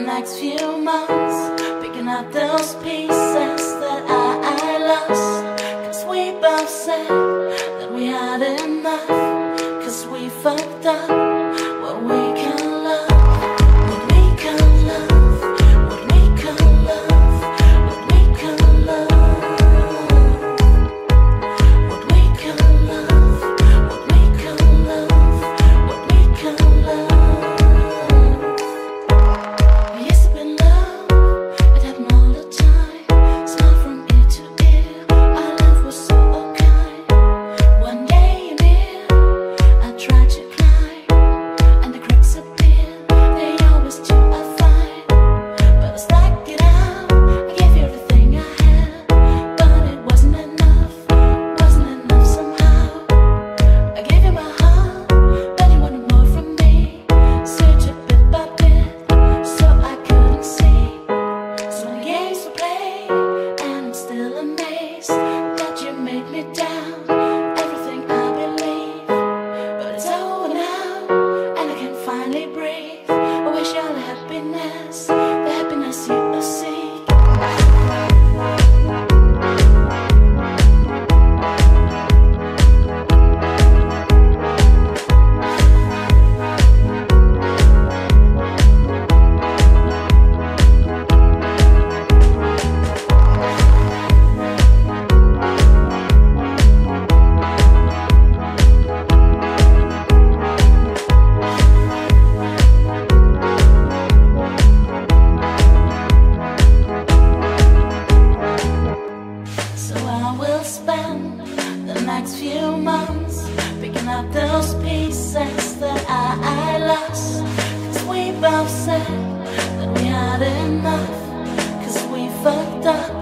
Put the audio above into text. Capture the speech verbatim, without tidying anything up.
next few months, picking up those pieces that I, I lost. Cause we both said that we had enough, cause we fucked up what we can love, what we can love, what we can love, what we can love, what we can love, what we can love, what we can love. We used to be in love, it happened all the time, smile from ear to ear, our love was so kind. One day you near, I tried to climb, and the cracks appear, they always do I find. But I stuck it out, I gave you everything I had, but it wasn't enough, wasn't enough somehow. I gave you my heart, but you wanted more from me, searched it bit by bit, so I couldn't see. So many games to play, and I'm still amazed that you made me down everything I believe. But it's over now, and I can finally breathe. I wish you all the happiness, the happiness you seek. So I will spend the next few months picking up those pieces that I, I lost. Cause we both said that we had enough, cause we fucked up